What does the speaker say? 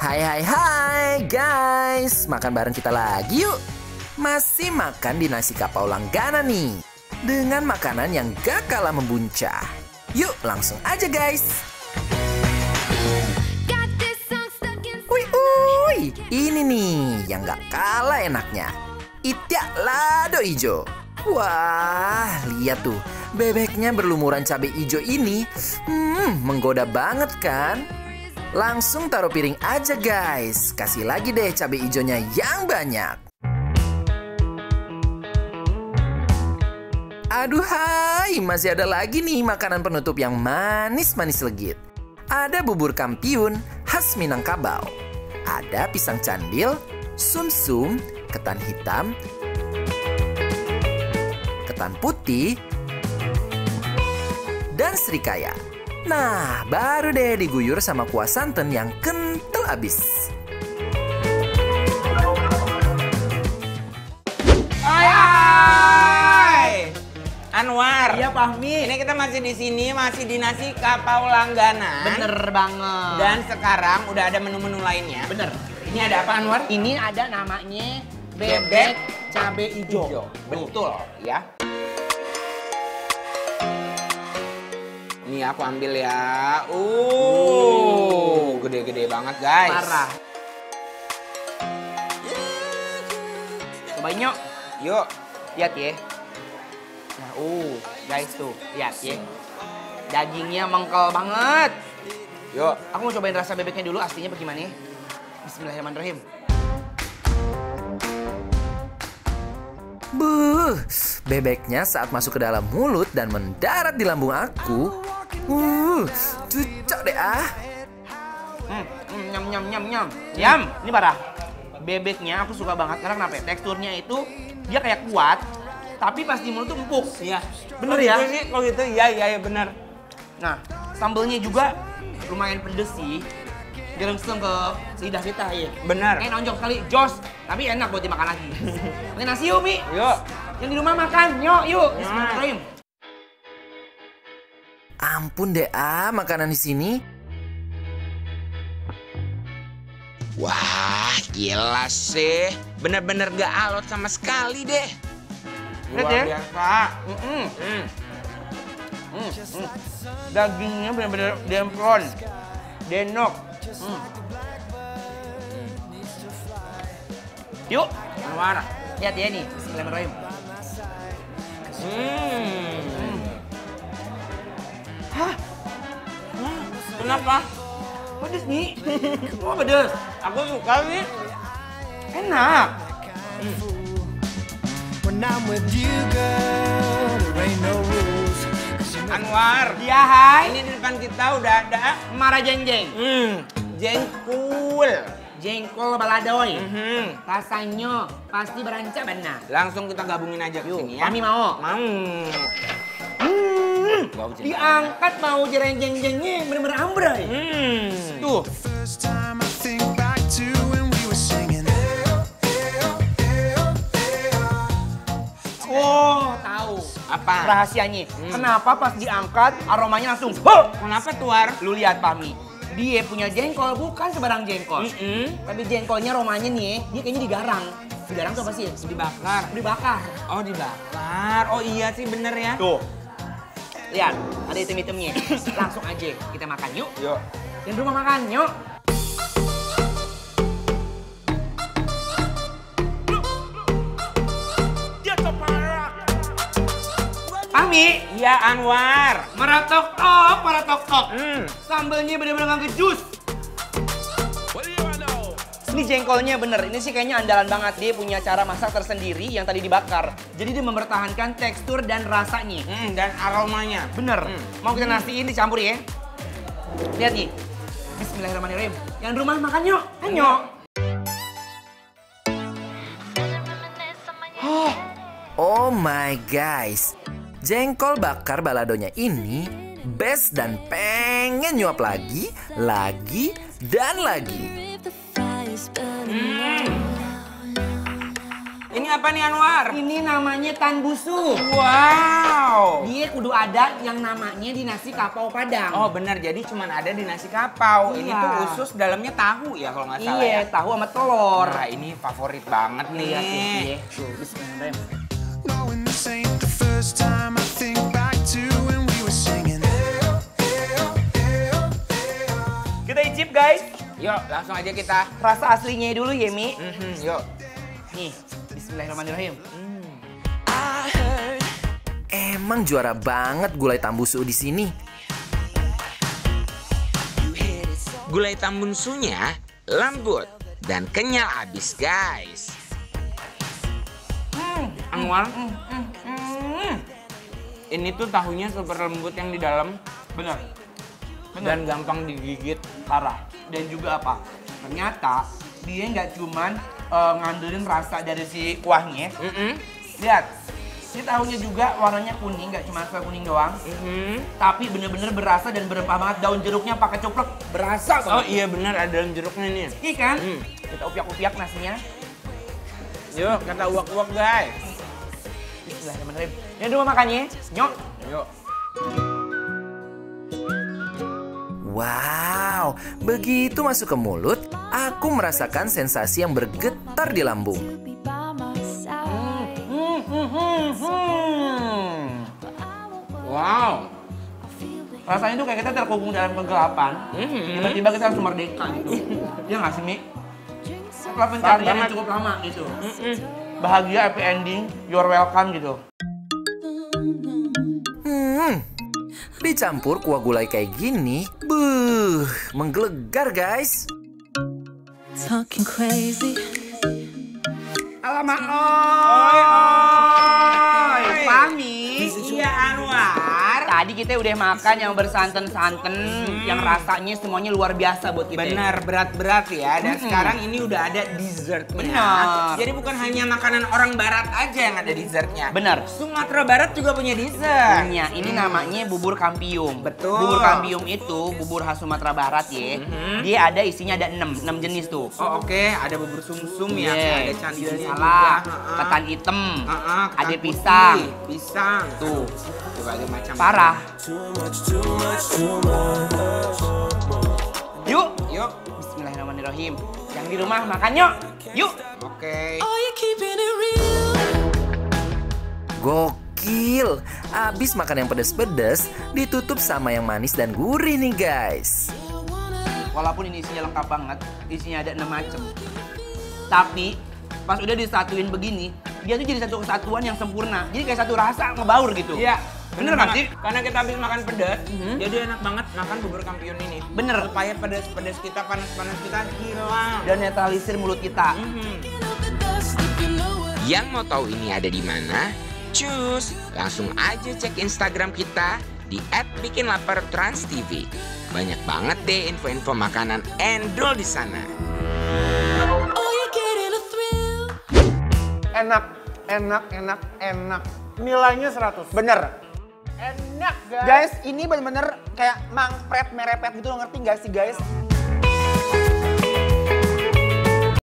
Hai hai hai guys, makan bareng kita lagi yuk. Masih makan di nasi kapau langganan nih, dengan makanan yang gak kalah membuncah. Yuk langsung aja guys. Uy, ini nih yang gak kalah enaknya. Itik lado ijo. Wah, lihat tuh, bebeknya berlumuran cabai ijo ini. Menggoda banget kan? Langsung taruh piring aja guys. Kasih lagi deh cabai ijonya yang banyak. Aduhai, masih ada lagi nih makanan penutup yang manis-manis legit. Ada bubur kampiun khas Minangkabau. Ada pisang candil, sumsum, ketan hitam, ketan putih, dan srikaya. Nah, baru deh diguyur sama kuah santan yang kental abis. Hai, Anwar. Iya, Fahmi. Ini kita masih di sini, masih di nasi kapau langganan. Bener banget. Dan sekarang udah ada menu-menu lainnya. Bener. Ini ada apa, Anwar? Ini ada namanya bebek cabe hijau. Betul, ya. Ini aku ambil ya. Gede-gede banget, guys. Parah. Cobain yuk. Yuk. Lihat ya. Nah, guys tuh, lihat ya. Dagingnya mengkel banget. Yuk. Aku mau cobain rasa bebeknya dulu, aslinya bagaimana? Bismillahirrahmanirrahim. Buh, bebeknya saat masuk ke dalam mulut dan mendarat di lambung aku. Cucok deh ah. Nyam. Ini parah. Bebeknya aku suka banget karena kenapa? Teksturnya itu dia kayak kuat, tapi pas di mulut tuh empuk. Iya. Bener ya? Kalau gitu, iya bener. Nah, sambelnya juga lumayan pedes sih. Direngsem ke lidah kita ya. Bener. Kayak nonjok sekali, jos. Tapi enak buat dimakan lagi. Ini nasi yuk, Mi. Yuk. Yang di rumah makan, yuk. Bismillahirrahmanirrahim. Ampun deh ah, makanan di sini. Wah, gila sih. Bener-bener gak alot sama sekali deh. Lihat ya. Biasa. Dagingnya bener-bener demplon. Denok. Yuk, Anwar. lihat ya nih. Bismillahirrahmanirrahim. Kenapa? Pedes nih. Oh, pedes. Aku suka nih. Enak. When I'm with you, girl, there ain't no rules. 'Cause you know Anwar. Ya, hai. Ini di depan kita udah ada Mara jeng-jeng. jengkol. Jengkol baladoy. Rasanya pasti beranca benar. Langsung kita gabungin aja ke sini ya. Kami mau. Mau. Diangkat mau jereng-jeng-jengnya bener-bener ambrai. Tuh. first time I think back to when we were singing. Oh, tahu. Apa? Rahasianya. Kenapa pas diangkat aromanya langsung. Kenapa tuar? Lu lihat Pami. Dia punya jengkol, bukan sebarang jengkol. Tapi jengkolnya aromanya nih, dia kayaknya digarang. Digarang tuh apa sih? Dibakar. Dibakar. Oh, dibakar. Oh iya sih, bener ya. Tuh. Lihat, ada item-itemnya. Langsung aja kita makan yuk. Yuk. Yang rumah makan yuk. Pami, Iya, Anwar. maratok-tok. Sambelnya bener-bener nggak ngejus. Ini jengkolnya bener, ini sih kayaknya andalan banget. Dia punya cara masak tersendiri yang tadi dibakar. Jadi dia mempertahankan tekstur dan rasanya. Dan aromanya. Bener. Mau kita nasiin dicampur ya. Lihat nih. Bismillahirrahmanirrahim. Yang rumah makan yuk. Ayo. Oh my guys, jengkol bakar baladonya ini best dan pengen nyuap lagi, dan lagi. Ini apa nih Anwar? Ini namanya tanbusu. Wow. Dia kudu ada yang namanya di nasi kapau Padang. Oh benar, jadi cuman ada di nasi kapau. Ini Iya. tuh usus dalamnya tahu ya kalau nggak salah Iya, ya. tahu sama telur. Nah ini favorit banget nih. Lihat nih, iya. Tuh, bismillahirrahmanirrahim. Knowing this ain't the first time I think back to when we were singing. Kita icip guys. Yuk langsung aja kita. Rasa aslinya dulu ya, Mi. Yuk. Nih, bismillahirrahmanirrahim. I heard Emang juara banget gulai tambusu di sini. Gulai tambunsunya lembut dan kenyal abis guys. Anwar, ini tuh tahunya super lembut yang di dalam. Benar. Dan gampang digigit. Parah. Dan juga apa? Ternyata dia nggak cuman ngandelin rasa dari si kuahnya. Lihat, si tahunya juga warnanya kuning, nggak cuma rasa kuning doang. Tapi bener-bener berasa dan berempah banget. Daun jeruknya pakai coplek, berasa Oh banget. iya benar ada dalam jeruknya nih. Iya kan? Kita upiak-upiak nasinya. Yuk kita uak-uak guys. Bismillahirrahmanirrahim. Yang dulu makannya, nyok. Yuk. Wow, begitu masuk ke mulut, aku merasakan sensasi yang bergetar di lambung. Wow. Rasanya tuh kayak kita terkungkung dalam kegelapan. Tiba-tiba kita langsung merdeka gitu. Iya nggak sih, Mi? Setelah pencarian yang cukup lama gitu. Bahagia, happy ending, you're welcome gitu. Dicampur kuah gulai kayak gini, menggelegar guys. Talking crazy. Alamak, oi, Pami. Iya Anwar. Tadi kita udah makan yang bersantan-santan, yang rasanya semuanya luar biasa buat kita. Benar, berat-berat ya. Dan sekarang ini udah ada dessertnya. Benar. Jadi bukan hanya makanan orang barat aja yang ada dessertnya. Benar. Sumatera Barat juga punya dessert. Punya, ini namanya bubur kampium. Betul. Bubur kampium itu bubur khas Sumatera Barat ya. Dia ada isinya ada 6 jenis tuh. Oh oke, ada bubur sumsum ya, ada candinya salah, juga. ketan hitam, Ketan ada putih, pisang. pisang. Tuh, Berbagai macam. parah. Yuk, Yuk. bismillahirrahmanirrahim. Yang di rumah makan yuk. Yuk. Oke. Are you keeping it real? Gokil, abis makan yang pedas-pedas, ditutup sama yang manis dan gurih nih guys. Walaupun ini isinya lengkap banget, isinya ada 6 macam. Tapi pas udah disatuin begini, dia tuh jadi satu kesatuan yang sempurna. Jadi kayak satu rasa ngebaur gitu. Iya. Bener nggak sih? Karena kita habis makan pedas, jadi enak banget makan bubur kampiun ini. Bener. Supaya pedas-pedas kita, panas-panas kita hilang. Dan netralisir mulut kita. Yang mau tahu ini ada di mana? Cus, langsung aja cek Instagram kita di @bikinlapartransTV. Banyak banget deh info-info makanan endol di sana. Are you getting a thrill? Enak, enak. Nilainya 100. Bener. Enak guys. Guys, ini bener-bener kayak mangpret merepet gitu, lo ngerti gak sih guys?